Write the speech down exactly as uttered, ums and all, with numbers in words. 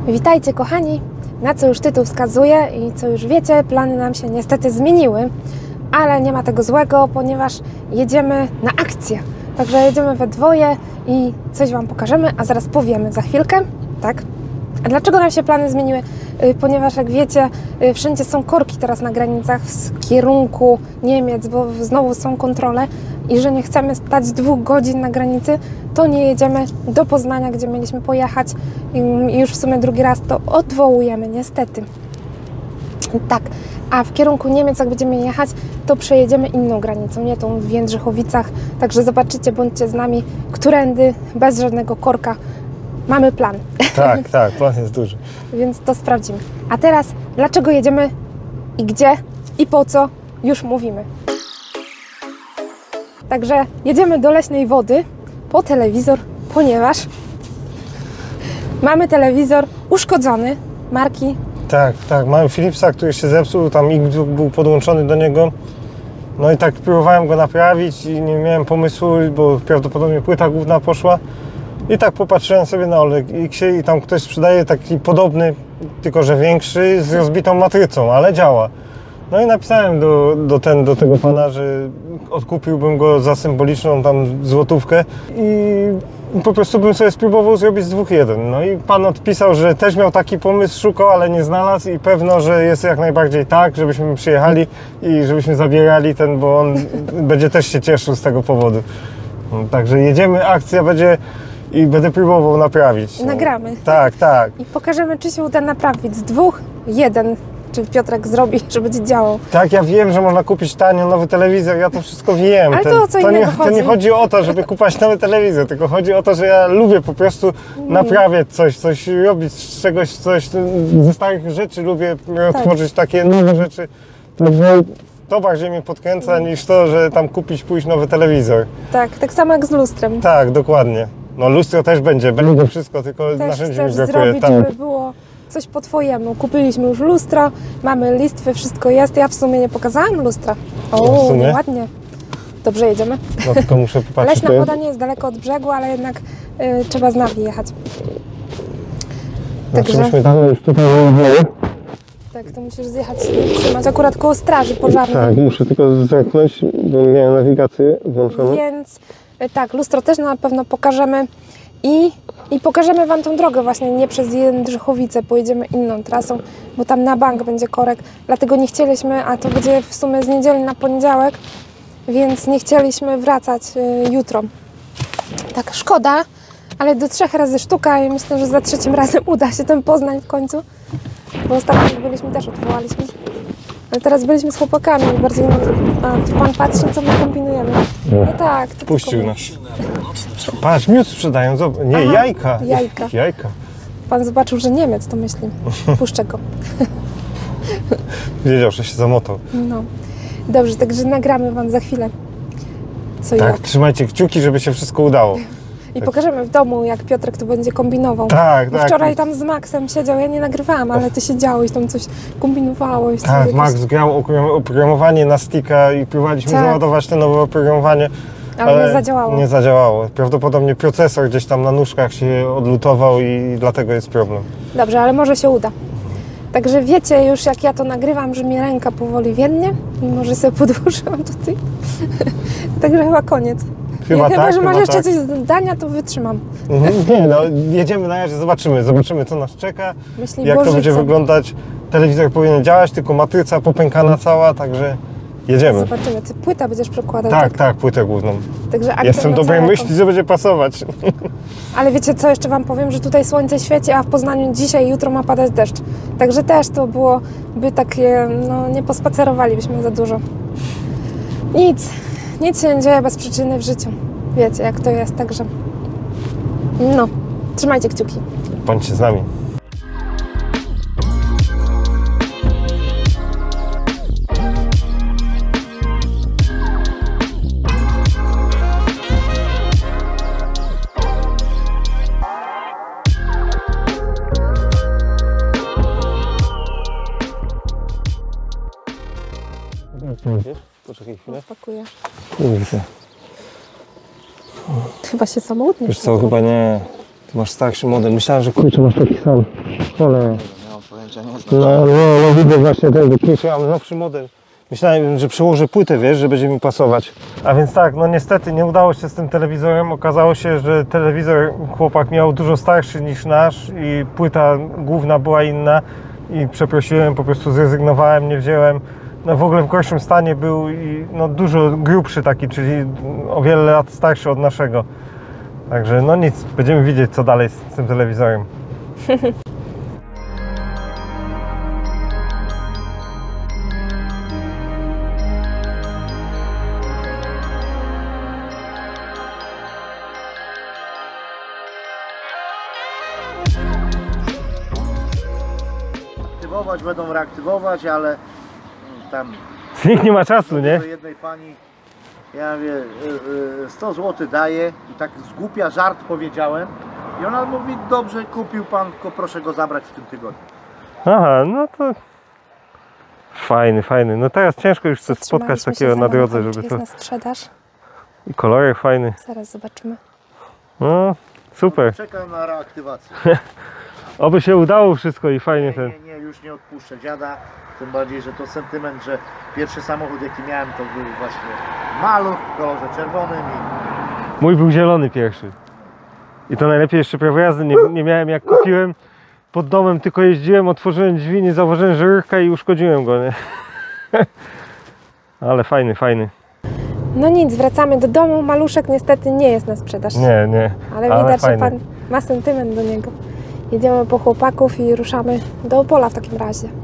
Witajcie kochani, na co już tytuł wskazuje i co już wiecie, plany nam się niestety zmieniły, ale nie ma tego złego, ponieważ jedziemy na akcję. Także jedziemy we dwoje i coś Wam pokażemy, a zaraz powiemy za chwilkę, tak? A dlaczego nam się plany zmieniły? Ponieważ jak wiecie, wszędzie są korki teraz na granicach w kierunku Niemiec, bo znowu są kontrole i że nie chcemy stać dwóch godzin na granicy, to nie jedziemy do Poznania, gdzie mieliśmy pojechać i już w sumie drugi raz to odwołujemy, niestety. Tak, a w kierunku Niemiec jak będziemy jechać, to przejedziemy inną granicą, nie tą w Jędrzychowicach, także zobaczycie, bądźcie z nami, którędy, bez żadnego korka. Mamy plan. Tak, tak, plan jest duży. Więc to sprawdzimy. A teraz, dlaczego jedziemy i gdzie i po co, już mówimy. Także jedziemy do Leśnej Wody po telewizor, ponieważ mamy telewizor uszkodzony marki. Tak, tak, mamy Philipsa, który się zepsuł, tam I G był podłączony do niego. No i tak próbowałem go naprawić i nie miałem pomysłu, bo prawdopodobnie płyta główna poszła. I tak popatrzyłem sobie na O L X-ie i tam ktoś sprzedaje taki podobny, tylko że większy, z rozbitą matrycą, ale działa. No i napisałem do, do, ten, do tego pana, że odkupiłbym go za symboliczną tam złotówkę i po prostu bym sobie spróbował zrobić z dwóch jeden. No i pan odpisał, że też miał taki pomysł, szukał, ale nie znalazł i pewno, że jest jak najbardziej tak, żebyśmy przyjechali i żebyśmy zabierali ten, bo on będzie też się cieszył z tego powodu. No, także jedziemy, akcja będzie i będę próbował naprawić. No. Nagramy. Tak, tak. I pokażemy, czy się uda naprawić z dwóch, jeden. Czy Piotrek zrobi, że będzie działał. Tak, ja wiem, że można kupić tanio nowy telewizor, ja to wszystko wiem. Ale to o co to, innego nie, chodzi. to nie chodzi o to, żeby kupować nowy telewizor, tylko chodzi o to, że ja lubię po prostu naprawiać coś, coś robić z czegoś, coś ze starych rzeczy lubię tak. Tworzyć takie nowe rzeczy. To, to bardziej mnie podkręca niż to, że tam kupić, pójść nowy telewizor. Tak, tak samo jak z lustrem. Tak, dokładnie. No lustro też będzie, będzie wszystko, tylko też narzędzi mi chcesz brakuje. zrobić, tak. żeby było coś po twojemu. Kupiliśmy już lustro, mamy listwy, wszystko jest. Ja w sumie nie pokazałam lustra. O, sumie? ładnie. Dobrze, jedziemy. No tylko muszę popatrzeć. Leśna Woda nie jest daleko od brzegu, ale jednak y, trzeba z Nawi jechać. Znaczy, Także... myśmy tam już tutaj Tak, to musisz zjechać, trzymać akurat koło straży pożarnej. Tak, muszę tylko zerknąć, bo miałem nawigację włączoną. Więc y, tak, lustro też na pewno pokażemy i, i pokażemy Wam tą drogę właśnie, nie przez Jędrzychowice, pojedziemy inną trasą, bo tam na bank będzie korek, dlatego nie chcieliśmy, a to będzie w sumie z niedzieli na poniedziałek, więc nie chcieliśmy wracać y, jutro. Tak, szkoda, ale do trzech razy sztuka i myślę, że za trzecim razem uda się ten Poznań w końcu, bo ostatnio jak byliśmy, też odwołaliśmy. Ale teraz byliśmy z chłopakami i bardziej na to, a tu pan patrzy, co my kombinujemy. No tak. To Puścił tylko... nas. Patrz, miód sprzedają, zobacz. Nie, Aha, jajka. Jajka. Jajka. Pan zobaczył, że Niemiec, to myśli. Puszczę go. Wiedział, że się zamotał. No. Dobrze, także nagramy Wam za chwilę, co Tak, jak. trzymajcie kciuki, żeby się wszystko udało. I tak. Pokażemy w domu, jak Piotrek tu będzie kombinował. Tak, Bo tak. wczoraj tam z Maxem siedział, ja nie nagrywałam, ale ty siedziałeś, tam coś kombinowałeś. Tak, jakieś... Max grał oprogramowanie na sticka i próbowaliśmy tak. załadować te nowe oprogramowanie. Ale, ale nie zadziałało. Nie zadziałało. Prawdopodobnie procesor gdzieś tam na nóżkach się odlutował i dlatego jest problem. Dobrze, ale może się uda. Także wiecie już, jak ja to nagrywam, że mi ręka powoli więdnie i może sobie podłożyłam tutaj. Także chyba koniec. Chyba ja, tak, chyba, że masz chyba jeszcze tak. coś do dania, to wytrzymam. Nie no, jedziemy na razie, zobaczymy, zobaczymy co nas czeka, Myśli jak Bożyce. to będzie wyglądać. Telewizor powinien działać, tylko matryca popękana cała, także jedziemy. Zobaczymy, ty płytę będziesz przekładał. Tak, tak, tak, płytę główną. Także Jestem dobrej całego. myśli, że będzie pasować. Ale wiecie co, jeszcze Wam powiem, że tutaj słońce świeci, a w Poznaniu dzisiaj i jutro ma padać deszcz. Także też to byłoby takie, no nie pospacerowalibyśmy za dużo. Nic, nic się nie dzieje bez przyczyny w życiu. Wiecie, jak to jest, także no, trzymajcie kciuki. Bądźcie z nami. Poczekaj chwilę. Pakuję. Kurde. Chyba się samochód nie Wiesz co, chyba nie. Ty masz starszy model. Myślałem, że kurczę masz taki sam. Cholera. Nie mam pojęcia, nie znam. No, no, no widzę właśnie ten, kurczę, mam nowszy model. Myślałem, że przyłożę płytę, wiesz, że będzie mi pasować. A więc tak, no niestety nie udało się z tym telewizorem. Okazało się, że telewizor chłopak miał dużo starszy niż nasz i płyta główna była inna. I przeprosiłem, po prostu zrezygnowałem, nie wziąłem. No w ogóle w gorszym stanie był i no dużo grubszy taki, czyli o wiele lat starszy od naszego. Także no nic, będziemy widzieć co dalej z, z tym telewizorem. Aktywować, będą reaktywować, ale tam Nikt nie ma czasu, nie? do jednej pani, ja mówię, y, y, sto złotych daje i tak z głupia żart powiedziałem i ona mówi, dobrze, kupił pan, tylko proszę go zabrać w tym tygodniu. Aha, no to fajny, fajny. No teraz ciężko już coś spotkać Zatrzymaliśmy takiego się na za drodze, lampą, żeby czy to... jest na sprzedaż. I kolorek fajny. Zaraz zobaczymy. No, super. Czekam na reaktywację. Oby się udało wszystko i fajnie Nie, ten... nie, nie, już nie odpuszczę dziada, tym bardziej, że to sentyment, że pierwszy samochód jaki miałem to był właśnie maluch w kolorze czerwonym i Mój był zielony pierwszy. I to najlepiej jeszcze prawo jazdy nie, nie miałem jak kupiłem. Pod domem tylko jeździłem, otworzyłem drzwi, nie zauważyłem żyrka i uszkodziłem go, nie? Ale fajny, fajny. No nic, wracamy do domu. Maluszek niestety nie jest na sprzedaż. Nie, nie. Ale ale widać, fajny. że pan ma sentyment do niego. Jedziemy po chłopaków i ruszamy do Opola w takim razie.